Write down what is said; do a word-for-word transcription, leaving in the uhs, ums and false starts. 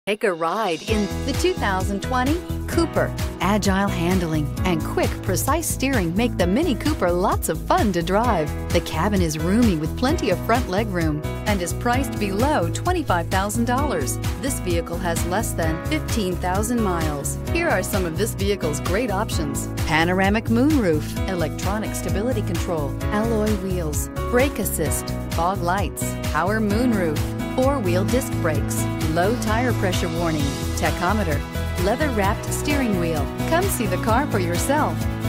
Take a ride in the two thousand twenty Cooper. Agile handling and quick, precise steering make the MINI Cooper lots of fun to drive. The cabin is roomy with plenty of front legroom and is priced below twenty-five thousand dollars. This vehicle has less than fifteen thousand miles. Here are some of this vehicle's great options: panoramic moonroof, electronic stability control, alloy wheels, brake assist, fog lights, power moonroof, four-wheel disc brakes, low tire pressure warning, tachometer, leather-wrapped steering wheel. Come see the car for yourself.